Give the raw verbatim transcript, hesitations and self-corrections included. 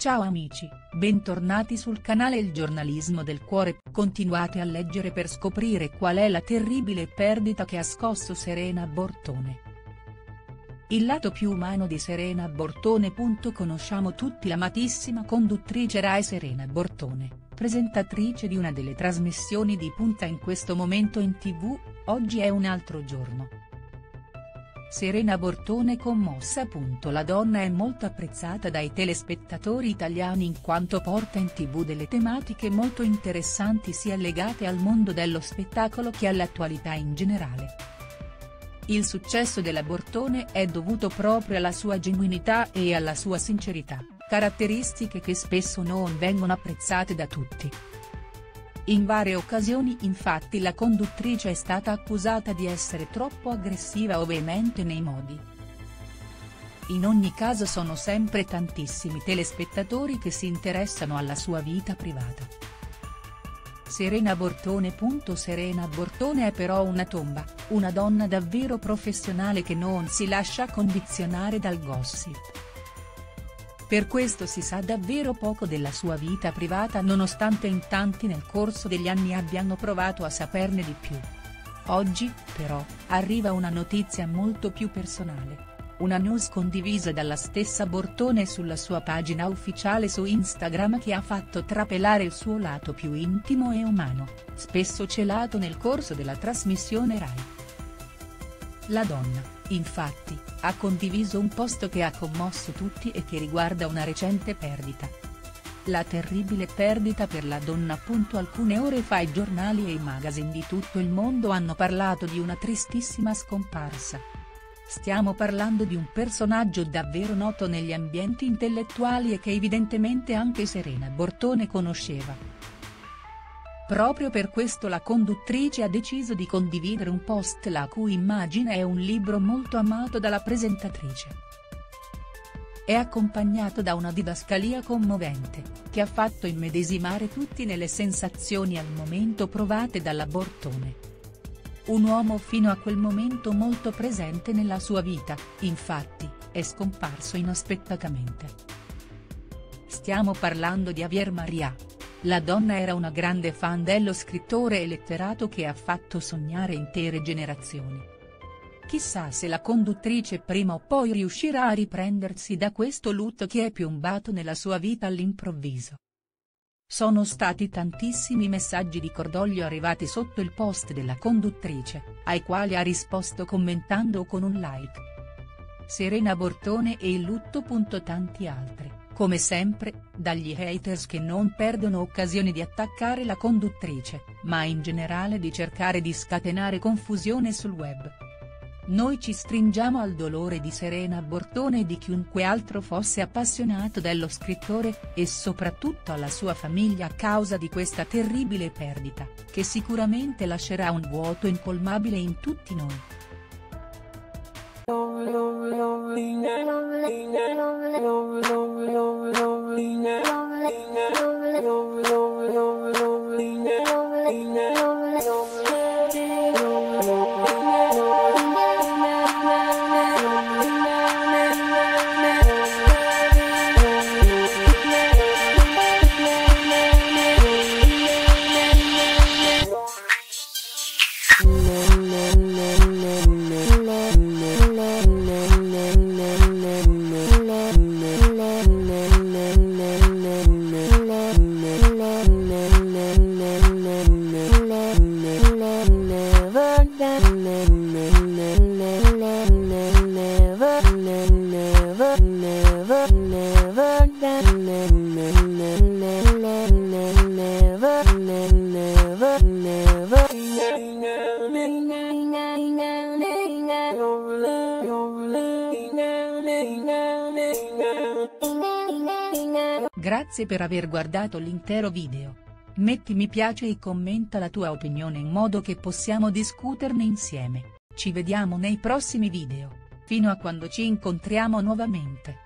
Ciao amici, bentornati sul canale Il Giornalismo del Cuore, continuate a leggere per scoprire qual è la terribile perdita che ha scosso Serena Bortone. Il lato più umano di Serena Bortone. Conosciamo tutti l'amatissima conduttrice Rai Serena Bortone, presentatrice di una delle trasmissioni di punta in questo momento in tv, Oggi è un altro giorno. Serena Bortone commossa. La donna è molto apprezzata dai telespettatori italiani in quanto porta in tv delle tematiche molto interessanti sia legate al mondo dello spettacolo che all'attualità in generale. Il successo della Bortone è dovuto proprio alla sua genuinità e alla sua sincerità, caratteristiche che spesso non vengono apprezzate da tutti. In varie occasioni infatti la conduttrice è stata accusata di essere troppo aggressiva o veemente nei modi. In ogni caso sono sempre tantissimi telespettatori che si interessano alla sua vita privata. Serena Bortone. Serena Bortone è però una tomba, una donna davvero professionale che non si lascia condizionare dal gossip. Per questo si sa davvero poco della sua vita privata nonostante in tanti nel corso degli anni abbiano provato a saperne di più. Oggi, però, arriva una notizia molto più personale. Una news condivisa dalla stessa Bortone sulla sua pagina ufficiale su Instagram che ha fatto trapelare il suo lato più intimo e umano, spesso celato nel corso della trasmissione Rai. La donna, infatti, ha condiviso un post che ha commosso tutti e che riguarda una recente perdita. La terribile perdita per la donna. Alcune ore fa i giornali e i magazine di tutto il mondo hanno parlato di una tristissima scomparsa. Stiamo parlando di un personaggio davvero noto negli ambienti intellettuali e che evidentemente anche Serena Bortone conosceva. Proprio per questo la conduttrice ha deciso di condividere un post la cui immagine è un libro molto amato dalla presentatrice. È accompagnato da una didascalia commovente, che ha fatto immedesimare tutti nelle sensazioni al momento provate dalla Bortone. Un uomo fino a quel momento molto presente nella sua vita, infatti, è scomparso inaspettatamente. Stiamo parlando di Javier María. La donna era una grande fan dello scrittore e letterato che ha fatto sognare intere generazioni. Chissà se la conduttrice prima o poi riuscirà a riprendersi da questo lutto che è piombato nella sua vita all'improvviso. Sono stati tantissimi messaggi di cordoglio arrivati sotto il post della conduttrice, ai quali ha risposto commentando o con un like. Serena Bortone e il lutto. Tanti altri, come sempre, dagli haters che non perdono occasioni di attaccare la conduttrice, ma in generale di cercare di scatenare confusione sul web. Noi ci stringiamo al dolore di Serena Bortone e di chiunque altro fosse appassionato dello scrittore, e soprattutto alla sua famiglia a causa di questa terribile perdita, che sicuramente lascerà un vuoto incolmabile in tutti noi. Grazie per aver guardato l'intero video. Metti mi piace e commenta la tua opinione in modo che possiamo discuterne insieme. Ci vediamo nei prossimi video. Fino a quando ci incontriamo nuovamente.